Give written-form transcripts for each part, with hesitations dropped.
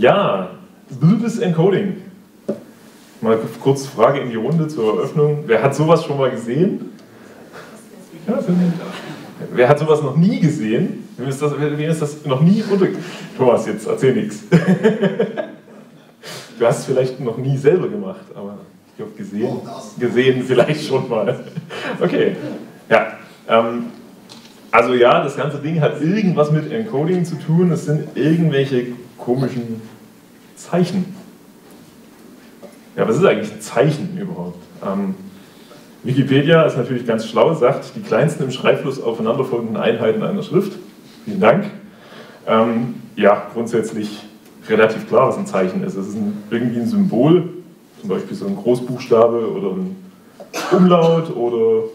Ja, Bildnis Encoding. Mal kurz Frage in die Runde zur Eröffnung. Wer hat sowas schon mal gesehen? Ja, wer hat sowas noch nie gesehen? Wem ist das noch nie unter... Thomas, jetzt erzähl nichts. Du hast es vielleicht noch nie selber gemacht, aber ich glaube gesehen vielleicht schon mal. Okay, ja. Also ja, das ganze Ding hat irgendwas mit Encoding zu tun. Es sind irgendwelche komischen Zeichen. Ja, was ist eigentlich ein Zeichen überhaupt? Wikipedia ist natürlich ganz schlau, sagt, die kleinsten im Schreibfluss aufeinanderfolgenden Einheiten einer Schrift. Vielen Dank. Ja, grundsätzlich relativ klar, was ein Zeichen ist. Es ist irgendwie ein Symbol, zum Beispiel so ein Großbuchstabe oder ein Umlaut oder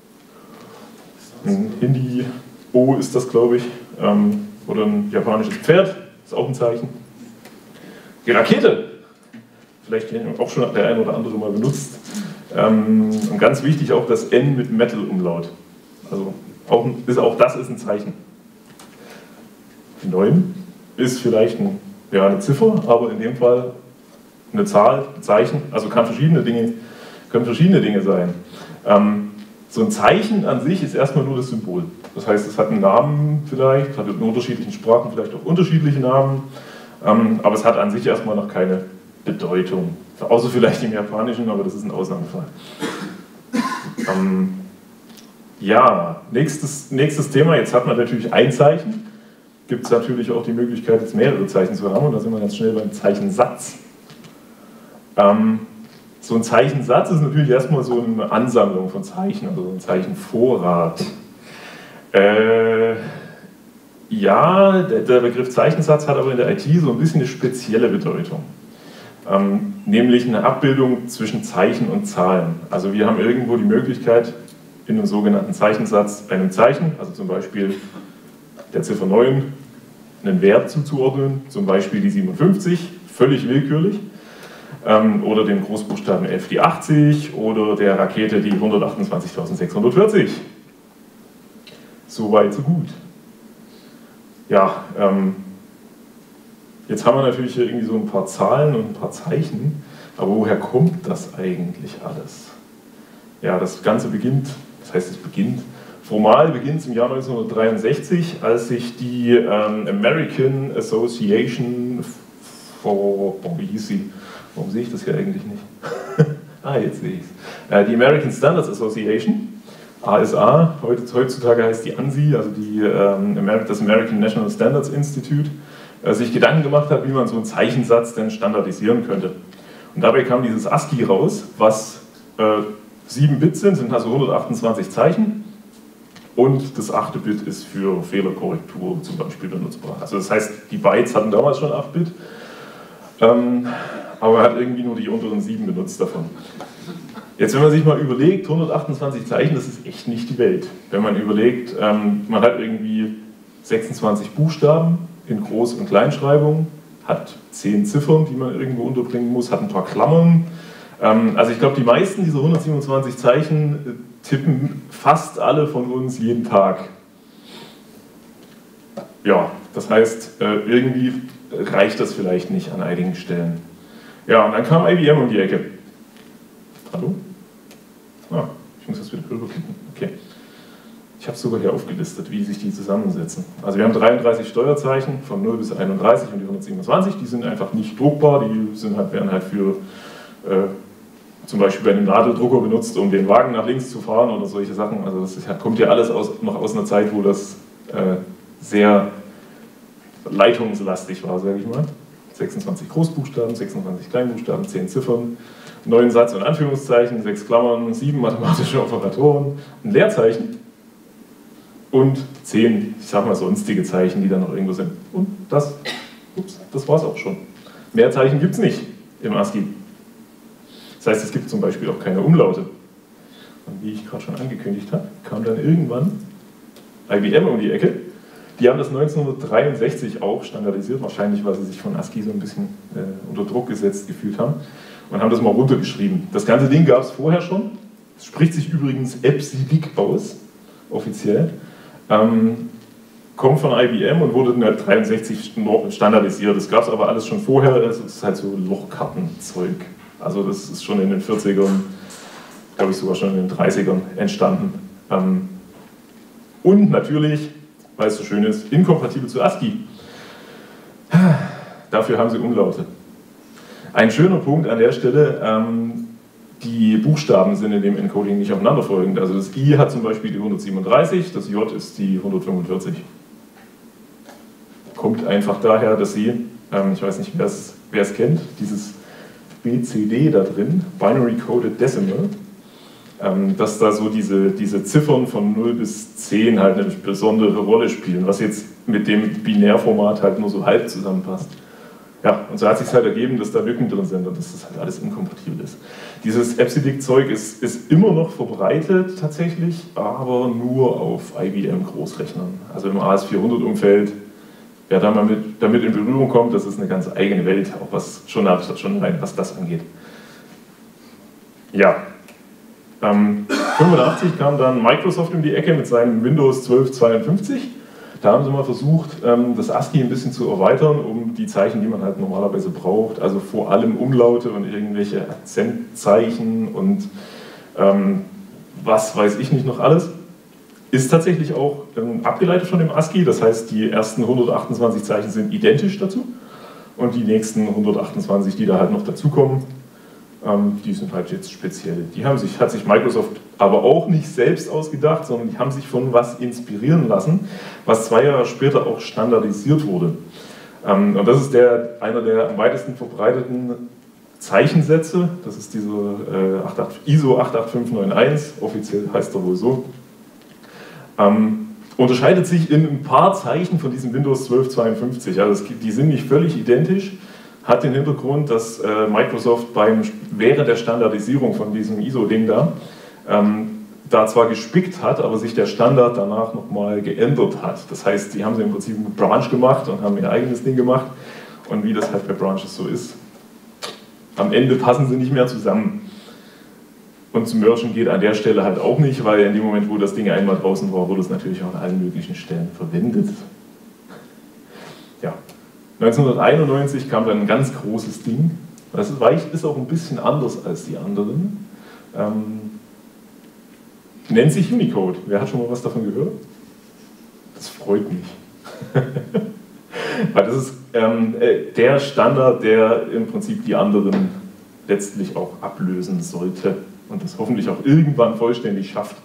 ein Hindi-O ist das, glaube ich, oder ein japanisches Pferd, ist auch ein Zeichen. Die Rakete, vielleicht auch schon der ein oder andere mal benutzt. Und ganz wichtig auch das N mit Metal-Umlaut. Also auch das ist ein Zeichen. Die 9 ist vielleicht eine Ziffer, aber in dem Fall eine Zahl, ein Zeichen, also können verschiedene Dinge sein. So ein Zeichen an sich ist erstmal nur das Symbol. Das heißt, es hat einen Namen vielleicht, hat in unterschiedlichen Sprachen vielleicht auch unterschiedliche Namen, aber es hat an sich erstmal noch keine Bedeutung. Außer vielleicht im Japanischen, aber das ist ein Ausnahmefall. Ja, nächstes Thema, jetzt hat man natürlich ein Zeichen. Gibt es natürlich auch die Möglichkeit, jetzt mehrere Zeichen zu haben, und da sind wir ganz schnell beim Zeichensatz. So ein Zeichensatz ist natürlich erstmal so eine Ansammlung von Zeichen, also ein Zeichenvorrat. Ja, der Begriff Zeichensatz hat aber in der IT so ein bisschen eine spezielle Bedeutung. Nämlich eine Abbildung zwischen Zeichen und Zahlen. Also wir haben irgendwo die Möglichkeit, in einem sogenannten Zeichensatz einem Zeichen, also zum Beispiel der Ziffer 9, einen Wert zuzuordnen, zum Beispiel die 57, völlig willkürlich, oder dem Großbuchstaben F die 80 oder der Rakete die 128.640. So weit, so gut. Ja, jetzt haben wir natürlich hier irgendwie so ein paar Zahlen und ein paar Zeichen, aber woher kommt das eigentlich alles? Ja, das Ganze beginnt, formal beginnt es im Jahr 1963, als sich die American Association for, wie hieß sie? Warum sehe ich das hier eigentlich nicht? Jetzt sehe ich es. Die American Standards Association, ASA, heutzutage heißt die ANSI, also das American National Standards Institute, sich Gedanken gemacht hat, wie man so einen Zeichensatz denn standardisieren könnte. Und dabei kam dieses ASCII raus, was 7 Bit sind also 128 Zeichen. Und das 8. Bit ist für Fehlerkorrektur zum Beispiel benutzbar. Also das heißt, die Bytes hatten damals schon 8 Bit, aber man hat irgendwie nur die unteren 7 benutzt davon. Jetzt, wenn man sich mal überlegt, 128 Zeichen, das ist echt nicht die Welt. Wenn man überlegt, man hat irgendwie 26 Buchstaben in Groß- und Kleinschreibung, hat 10 Ziffern, die man irgendwo unterbringen muss, hat ein paar Klammern. Also ich glaube, die meisten dieser 127 Zeichen tippen fast alle von uns jeden Tag. Ja, das heißt, irgendwie reicht das vielleicht nicht an einigen Stellen. Ja, und dann kam IBM um die Ecke. Hallo? Ich muss das wieder rüberklicken. Okay. Ich habe es sogar hier aufgelistet, wie sich die zusammensetzen. Also wir haben 33 Steuerzeichen von 0 bis 31 und die 127, die sind einfach nicht druckbar, die werden halt für zum Beispiel bei einem Nadeldrucker benutzt, um den Wagen nach links zu fahren oder solche Sachen. Also das kommt ja alles noch aus einer Zeit, wo das sehr leitungslastig war, sage ich mal. 26 Großbuchstaben, 26 Kleinbuchstaben, 10 Ziffern, 9 Satz- und Anführungszeichen, 6 Klammern, 7 mathematische Operatoren, ein Leerzeichen und 10, ich sag mal, sonstige Zeichen, die dann noch irgendwo sind. Und das war es auch schon. Mehr Zeichen gibt es nicht im ASCII. Das heißt, es gibt zum Beispiel auch keine Umlaute. Und wie ich gerade schon angekündigt habe, kam dann irgendwann IBM um die Ecke. Die haben das 1963 auch standardisiert, wahrscheinlich weil sie sich von ASCII so ein bisschen unter Druck gesetzt gefühlt haben, und haben das mal runtergeschrieben. Das ganze Ding gab es vorher schon. Es spricht sich übrigens EBCDIC aus, offiziell. kommt von IBM und wurde in der 63 standardisiert. Das gab es aber alles schon vorher, das ist halt so Lochkartenzeug. Also das ist schon in den 40ern, glaube ich sogar schon in den 30ern entstanden. Und natürlich, weil es so schön ist, inkompatibel zu ASCII. Dafür haben sie Umlaute. Ein schöner Punkt an der Stelle, die Buchstaben sind in dem Encoding nicht aufeinanderfolgend. Also das I hat zum Beispiel die 137, das J ist die 145. Kommt einfach daher, dass sie, ich weiß nicht, wer es kennt, dieses BCD da drin, Binary Coded Decimal, dass da so diese Ziffern von 0 bis 10 halt eine besondere Rolle spielen, was jetzt mit dem Binärformat halt nur so halb zusammenpasst. Ja, und so hat sich halt ergeben, dass da Lücken drin sind und dass das halt alles inkompatibel ist. Dieses EBCDIC-Zeug ist immer noch verbreitet tatsächlich, aber nur auf IBM-Großrechnern. Also im AS400-Umfeld, wer da mal damit in Berührung kommt, das ist eine ganz eigene Welt, auch was das angeht. Ja, 85 kam dann Microsoft um die Ecke mit seinem Windows 12.52. Da haben sie mal versucht, das ASCII ein bisschen zu erweitern, um die Zeichen, die man halt normalerweise braucht, also vor allem Umlaute und irgendwelche Akzentzeichen und was weiß ich nicht noch alles, ist tatsächlich auch abgeleitet von dem ASCII. Das heißt, die ersten 128 Zeichen sind identisch dazu und die nächsten 128, die da halt noch dazukommen, die sind halt jetzt speziell. Die hat sich Microsoft aber auch nicht selbst ausgedacht, sondern die haben sich von was inspirieren lassen, was 2 Jahre später auch standardisiert wurde. Und das ist einer der am weitesten verbreiteten Zeichensätze. Das ist diese ISO 88591, offiziell heißt er wohl so. Unterscheidet sich in ein paar Zeichen von diesem Windows 12.52. Also die sind nicht völlig identisch. Hat den Hintergrund, dass Microsoft während der Standardisierung von diesem ISO-Ding da zwar gespickt hat, aber sich der Standard danach nochmal geändert hat. Das heißt, die haben sie im Prinzip mit Branch gemacht und haben ihr eigenes Ding gemacht. Und wie das halt bei Branches so ist, am Ende passen sie nicht mehr zusammen. Und zu mergen geht an der Stelle halt auch nicht, weil in dem Moment, wo das Ding einmal draußen war, wurde es natürlich auch an allen möglichen Stellen verwendet. Ja. 1991 kam dann ein ganz großes Ding. Das ist auch ein bisschen anders als die anderen. Nennt sich Unicode. Wer hat schon mal was davon gehört? Das freut mich. Weil das ist der Standard, der im Prinzip die anderen letztlich auch ablösen sollte und das hoffentlich auch irgendwann vollständig schafft.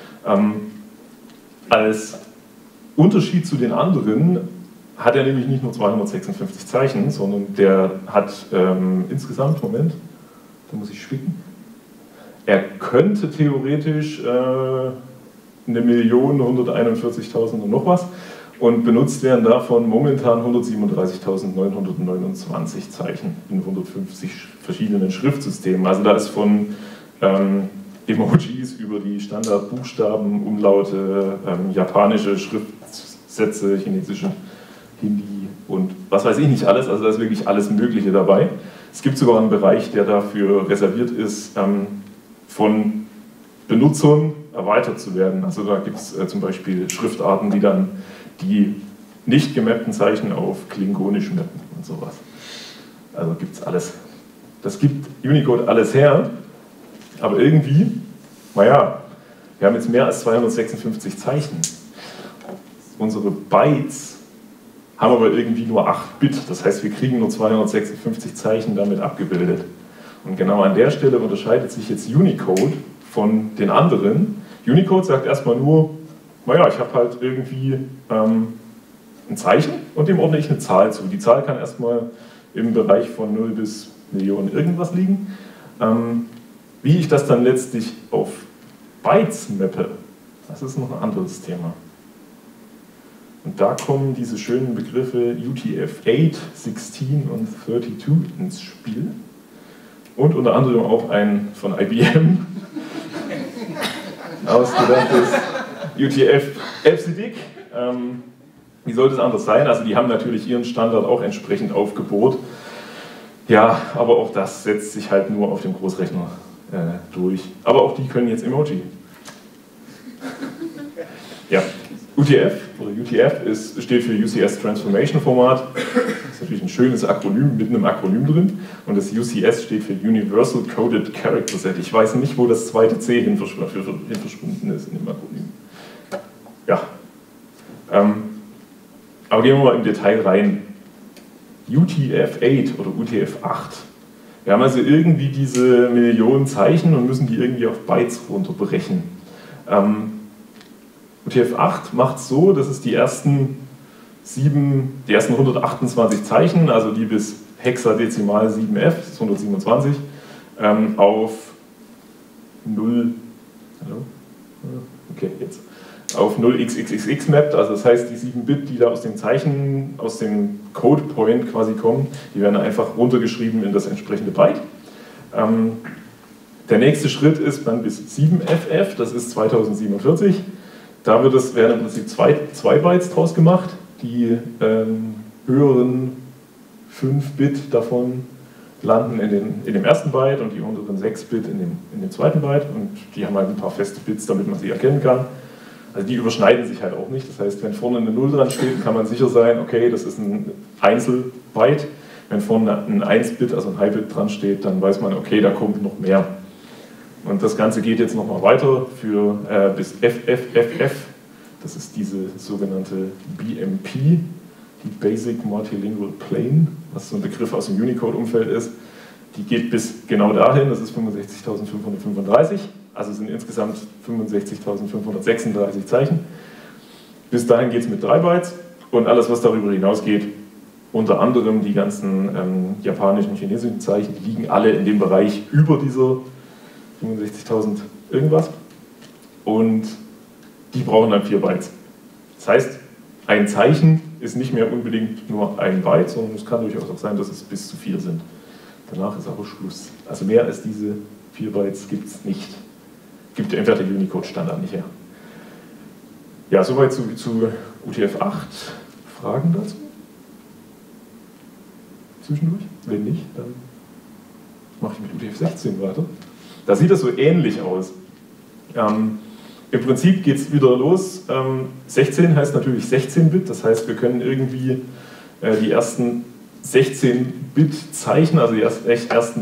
Als Unterschied zu den anderen hat er nämlich nicht nur 256 Zeichen, sondern der hat insgesamt, Moment, da muss ich spicken, er könnte theoretisch 1.141.000 und noch was und benutzt werden davon momentan 137.929 Zeichen in 150 verschiedenen Schriftsystemen. Also da ist von Emojis über die Standardbuchstaben, Umlaute, japanische Schriftsätze, chinesische Hindi und was weiß ich nicht alles, also da ist wirklich alles Mögliche dabei. Es gibt sogar einen Bereich, der dafür reserviert ist, von Benutzern erweitert zu werden. Also da gibt es zum Beispiel Schriftarten, die dann die nicht gemappten Zeichen auf Klingonisch mappen und sowas. Also gibt es alles. Das gibt Unicode alles her, aber irgendwie, naja, wir haben jetzt mehr als 256 Zeichen. Unsere Bytes haben aber irgendwie nur 8 Bit, das heißt, wir kriegen nur 256 Zeichen damit abgebildet. Und genau an der Stelle unterscheidet sich jetzt Unicode von den anderen. Unicode sagt erstmal nur, naja, ich habe halt irgendwie ein Zeichen und dem ordne ich eine Zahl zu. Die Zahl kann erstmal im Bereich von 0 bis Millionen irgendwas liegen. Wie ich das dann letztlich auf Bytes mappe, das ist noch ein anderes Thema. Und da kommen diese schönen Begriffe UTF-8, 16 und 32 ins Spiel. Und unter anderem auch ein von IBM ausgedachtes UTF-EBCDIC. Wie sollte es anders sein? Also die haben natürlich ihren Standard auch entsprechend aufgebohrt. Ja, aber auch das setzt sich halt nur auf dem Großrechner durch. Aber auch die können jetzt Emoji. Ja. UTF oder UTF steht für UCS Transformation Format. Das ist natürlich ein schönes Akronym mit einem Akronym drin. Und das UCS steht für Universal Coded Character Set. Ich weiß nicht, wo das zweite C hin verschwunden ist in dem Akronym. Ja. Aber gehen wir mal im Detail rein. UTF-8 oder UTF-8. Wir haben also irgendwie diese Millionen Zeichen und müssen die irgendwie auf Bytes runterbrechen. UTF-8 macht es so, dass es die ersten 128 Zeichen, also die bis Hexadezimal 7F, das ist 127, auf 0, okay, jetzt, auf 0xxxx mappt, also das heißt, die 7 Bit, die da aus den Zeichen, aus dem Code Point quasi kommen, die werden einfach runtergeschrieben in das entsprechende Byte. Der nächste Schritt ist dann bis 7FF, das ist 2047. Da werden im Prinzip zwei Bytes draus gemacht. Die höheren 5 Bit davon landen in dem ersten Byte und die unteren 6 Bit in dem zweiten Byte. Und die haben halt ein paar feste Bits, damit man sie erkennen kann. Also die überschneiden sich halt auch nicht. Das heißt, wenn vorne eine 0 dran steht, kann man sicher sein, okay, das ist ein Einzelbyte. Wenn vorne ein 1-Bit, also ein High-Bit dran steht, dann weiß man, okay, da kommt noch mehr. Und das Ganze geht jetzt nochmal weiter bis FFFF. Das ist diese sogenannte BMP, die Basic Multilingual Plane, was so ein Begriff aus dem Unicode-Umfeld ist. Die geht bis genau dahin, das ist 65.535, also sind insgesamt 65.536 Zeichen. Bis dahin geht es mit 3 Bytes und alles, was darüber hinausgeht, unter anderem die ganzen japanischen und chinesischen Zeichen, die liegen alle in dem Bereich über dieser 65.000 irgendwas und die brauchen dann 4 Bytes. Das heißt, ein Zeichen ist nicht mehr unbedingt nur ein Byte, sondern es kann durchaus auch sein, dass es bis zu 4 sind. Danach ist aber Schluss. Also mehr als diese 4 Bytes gibt es nicht. Gibt einfach der Unicode-Standard nicht her. Ja, soweit zu UTF-8. Fragen dazu? Zwischendurch? Wenn nicht, dann mache ich mit UTF-16 weiter. Da sieht das so ähnlich aus. Im Prinzip geht es wieder los. 16 heißt natürlich 16-Bit, das heißt, wir können irgendwie die ersten 16-Bit-Zeichen, also die ersten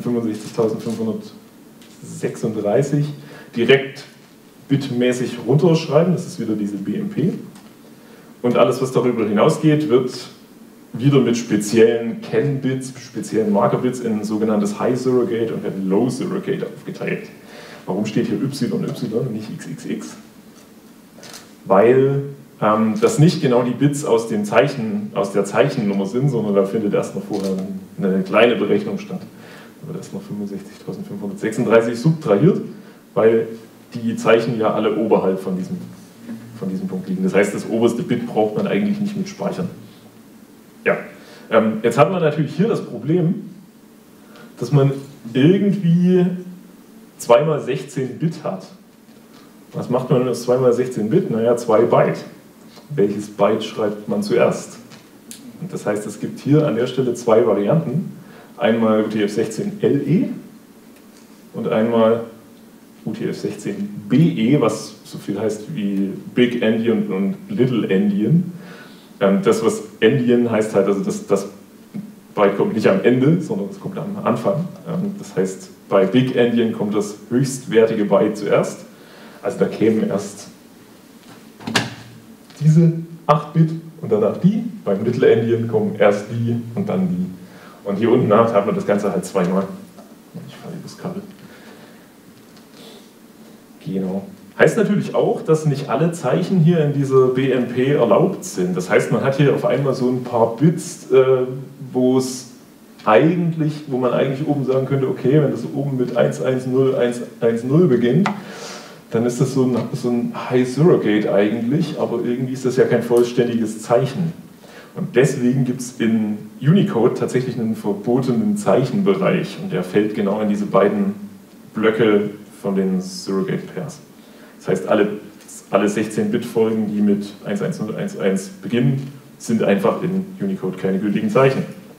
65.536, direkt bitmäßig runterschreiben. Das ist wieder diese BMP. Und alles, was darüber hinausgeht, wird wieder mit speziellen Ken-Bits, speziellen Marker-Bits in ein sogenanntes High Surrogate und ein Low Surrogate aufgeteilt. Warum steht hier YY und nicht XXX? Weil das nicht genau die Bits aus der Zeichennummer sind, sondern da findet erst noch vorher eine kleine Berechnung statt. Da wird erst noch 65.536 subtrahiert, weil die Zeichen ja alle oberhalb von diesem Punkt liegen. Das heißt, das oberste Bit braucht man eigentlich nicht mit speichern. Ja, jetzt hat man natürlich hier das Problem, dass man irgendwie 2 mal 16 Bit hat. Was macht man mit 2 mal 16 Bit? Naja, 2 Byte. Welches Byte schreibt man zuerst? Und das heißt, es gibt hier an der Stelle 2 Varianten. Einmal UTF-16LE und einmal UTF-16BE, was so viel heißt wie Big Endian und Little Endian. Das, was Endian heißt halt, also das Byte kommt nicht am Ende, sondern es kommt am Anfang. Das heißt, bei Big Endian kommt das höchstwertige Byte zuerst. Also da kämen erst diese 8 Bit und danach die. Beim Little Endian kommen erst die und dann die. Und hier unten hat man das Ganze halt 2-mal. Ich falle das Kabel. Genau. Heißt natürlich auch, dass nicht alle Zeichen hier in dieser BMP erlaubt sind. Das heißt, man hat hier auf einmal so ein paar Bits, wo man eigentlich oben sagen könnte, okay, wenn das oben mit 110 beginnt, dann ist das so ein High Surrogate eigentlich, aber irgendwie ist das ja kein vollständiges Zeichen. Und deswegen gibt es in Unicode tatsächlich einen verbotenen Zeichenbereich und der fällt genau in diese beiden Blöcke von den Surrogate Pairs. Das heißt, alle 16-Bit-Folgen, die mit 11011 beginnen, sind einfach in Unicode keine gültigen Zeichen.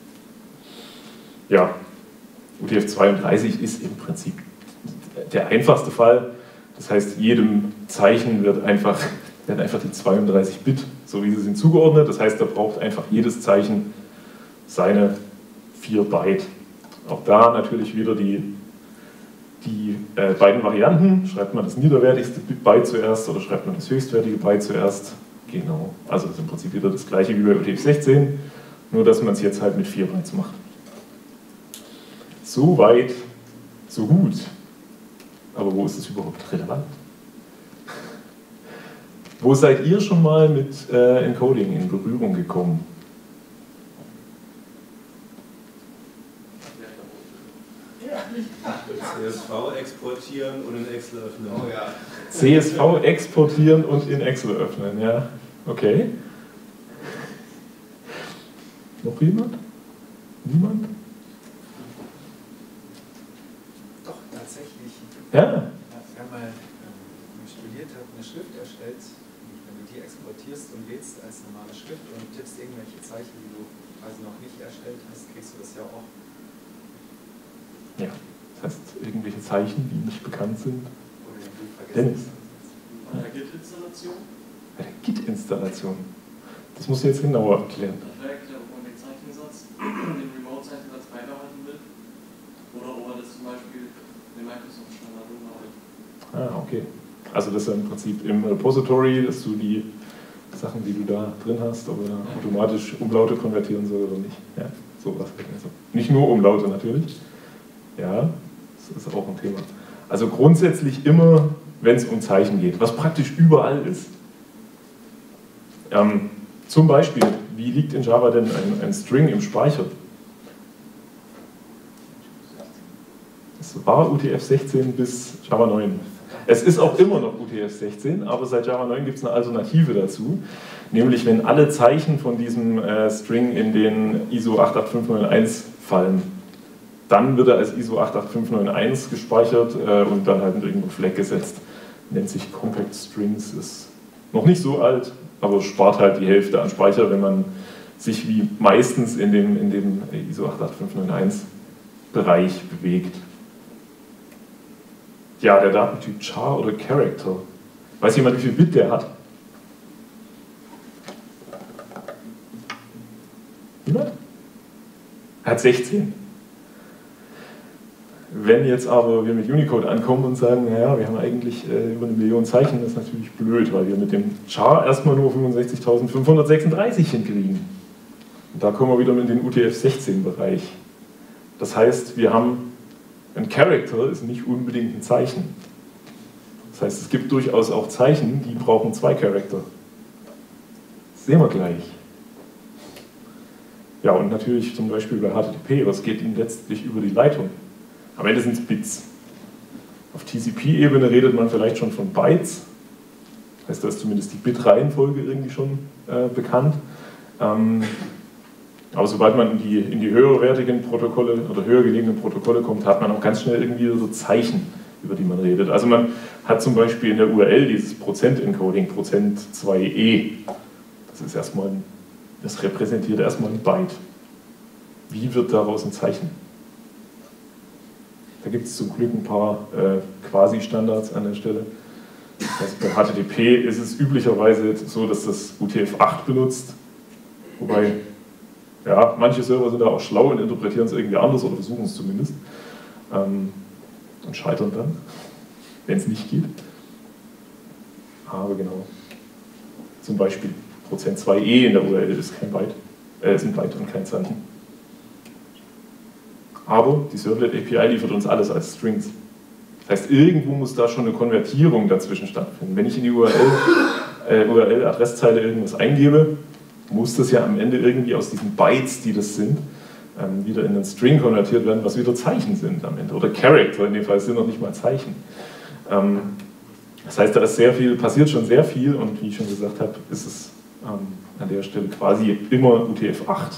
Ja, UTF-32 ist im Prinzip der einfachste Fall. Das heißt, jedem Zeichen wird einfach Der hat einfach die 32 Bit, so wie sie sind, zugeordnet. Das heißt, da braucht einfach jedes Zeichen seine 4 Byte. Auch da natürlich wieder die beiden Varianten. Schreibt man das niederwertigste Byte zuerst oder schreibt man das höchstwertige Byte zuerst? Genau. Also das ist im Prinzip wieder das gleiche wie bei UTF-16, nur dass man es jetzt halt mit 4 Bytes macht. So weit, so gut. Aber wo ist es überhaupt relevant? Wo seid ihr schon mal mit Encoding in Berührung gekommen? CSV exportieren und in Excel öffnen. Oh ja. CSV exportieren und in Excel öffnen, ja. Okay. Noch jemand? Niemand? Doch, tatsächlich. Ja. Wenn man studiert hat, eine Schrift erstellt, wenn du die exportierst und lädst als normale Schrift und tippst irgendwelche Zeichen, die du quasi noch nicht erstellt hast, kriegst du das ja auch. Ja, das heißt, irgendwelche Zeichen, die nicht bekannt sind. Oder die du vergessen Dennis. hast. Bei der Git-Installation? Bei der Git-Installation. Das musst du jetzt genauer erklären. Das wäre erklärt, ob man den Zeichensatz, den Remote-Zeichensatz beibehalten will. Oder ob man das zum Beispiel in den Microsoft-Standard umarbeitet. Ah, okay. Also das ist im Prinzip im Repository, dass du die Sachen, die du da drin hast, ob er automatisch Umlaute konvertieren soll oder nicht. Ja, sowas. Also nicht nur Umlaute natürlich. Ja, das ist auch ein Thema. Also grundsätzlich immer, wenn es um Zeichen geht, was praktisch überall ist. Zum Beispiel, wie liegt in Java denn ein String im Speicher? Es war UTF-16 bis Java 9. Es ist auch immer noch UTF-16, aber seit Java 9 gibt es eine Alternative dazu, nämlich wenn alle Zeichen von diesem String in den ISO 88591 fallen. Dann wird er als ISO 88591 gespeichert und dann halt in irgendein Flag gesetzt. Nennt sich Compact Strings, ist noch nicht so alt, aber spart halt die Hälfte an Speicher, wenn man sich wie meistens in dem ISO 88591 Bereich bewegt. Ja, der Datentyp Char oder Character. Weiß jemand, wie viel Bit der hat? Niemand? Er hat 16. Wenn jetzt aber wir mit Unicode ankommen und sagen, naja, wir haben eigentlich über 1 Million Zeichen, das ist natürlich blöd, weil wir mit dem Char erstmal nur 65.536 hinkriegen. Und da kommen wir wieder in den UTF-16-Bereich. Das heißt, wir haben ein Character ist nicht unbedingt ein Zeichen. Das heißt, es gibt durchaus auch Zeichen, die brauchen 2 Charakter. Das sehen wir gleich. Ja, und natürlich zum Beispiel bei HTTP, was geht Ihnen letztlich über die Leitung? Am Ende sind es Bits. Auf TCP-Ebene redet man vielleicht schon von Bytes. Das heißt, da ist zumindest die Bit-Reihenfolge irgendwie schon bekannt. Aber sobald man in die höherwertigen Protokolle oder höher gelegenen Protokolle kommt, hat man auch ganz schnell irgendwie so Zeichen, über die man redet. Also man hat zum Beispiel in der URL dieses Prozent-Encoding, Prozent 2e. Das repräsentiert erstmal ein Byte. Wie wird daraus ein Zeichen? Da gibt es zum Glück ein paar Quasi-Standards an der Stelle. Also bei HTTP ist es üblicherweise so, dass das UTF-8 benutzt, wobei ja, manche Server sind da auch schlau und interpretieren es irgendwie anders oder versuchen es zumindest und scheitern dann, wenn es nicht geht. Aber genau, zum Beispiel Prozent 2e in der URL ist kein Byte, ist ein Byte und kein Zeichen. Aber die Servlet API liefert uns alles als Strings. Das heißt, irgendwo muss da schon eine Konvertierung dazwischen stattfinden. Wenn ich in die URL-Adresszeile irgendwas eingebe, muss das ja am Ende irgendwie aus diesen Bytes, die das sind, wieder in einen String konvertiert werden, was wieder Zeichen sind am Ende. Oder Character, in dem Fall sind noch nicht mal Zeichen. Das heißt, da ist sehr viel, passiert schon sehr viel und wie ich schon gesagt habe, ist es an der Stelle quasi immer UTF-8.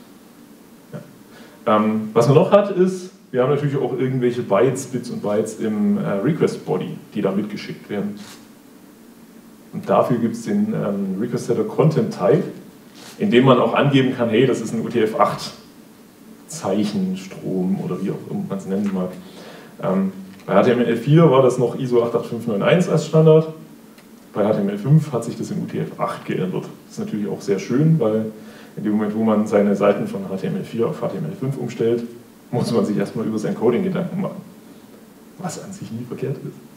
Ja. Was man noch hat, ist, wir haben natürlich auch irgendwelche Bytes, Bits und Bytes im Request-Body, die da mitgeschickt werden. Und dafür gibt es den Request-Setter Content-Type, in dem man auch angeben kann, hey, das ist ein UTF-8-Zeichenstrom oder wie auch immer man es nennen mag. Bei HTML4 war das noch ISO 88591 als Standard. Bei HTML5 hat sich das in UTF-8 geändert. Das ist natürlich auch sehr schön, weil in dem Moment, wo man seine Seiten von HTML4 auf HTML5 umstellt, muss man sich erstmal über sein Coding Gedanken machen. Was an sich nie verkehrt ist.